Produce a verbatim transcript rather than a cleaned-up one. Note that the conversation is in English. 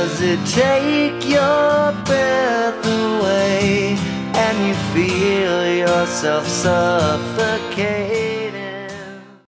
Does it take your breath away and you feel yourself suffocate?